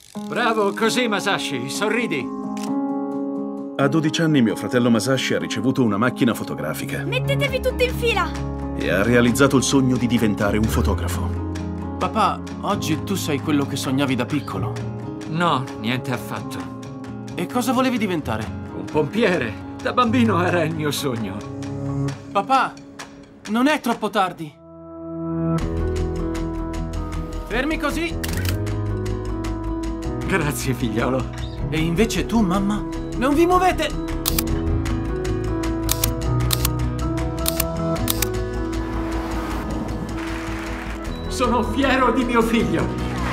Bravo, così Masashi, sorridi. A 12 anni mio fratello Masashi ha ricevuto una macchina fotografica. Mettetevi tutti in fila! E ha realizzato il sogno di diventare un fotografo. Papà, oggi tu sei quello che sognavi da piccolo. No, niente affatto. E cosa volevi diventare? Un pompiere. Da bambino era il mio sogno. Papà, non è troppo tardi. Fermi così. Grazie, figliolo. E invece tu, mamma, non vi muovete! Sono fiero di mio figlio.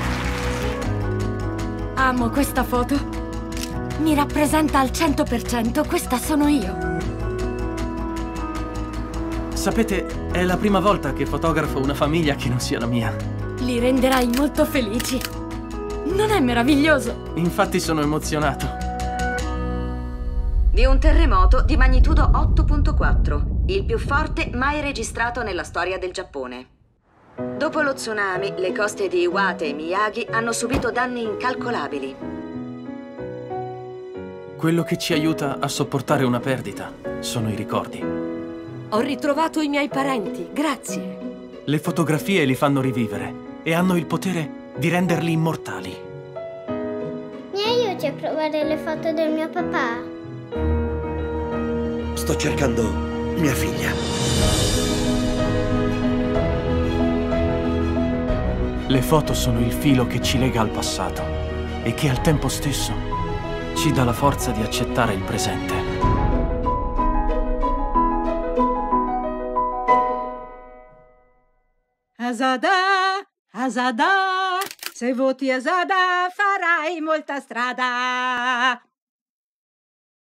Amo questa foto. Mi rappresenta al 100%, questa sono io. Sapete, è la prima volta che fotografo una famiglia che non sia la mia. Li renderai molto felici. Non è meraviglioso? Infatti sono emozionato. Di un terremoto di magnitudo 8.4, il più forte mai registrato nella storia del Giappone. Dopo lo tsunami, le coste di Iwate e Miyagi hanno subito danni incalcolabili. Quello che ci aiuta a sopportare una perdita sono i ricordi. Ho ritrovato i miei parenti, grazie. Le fotografie li fanno rivivere e hanno il potere di renderli immortali. Mi aiuti a trovare le foto del mio papà? Sto cercando mia figlia. Le foto sono il filo che ci lega al passato e che al tempo stesso ci dà la forza di accettare il presente. Asada, Asada, se voti Asada farai molta strada.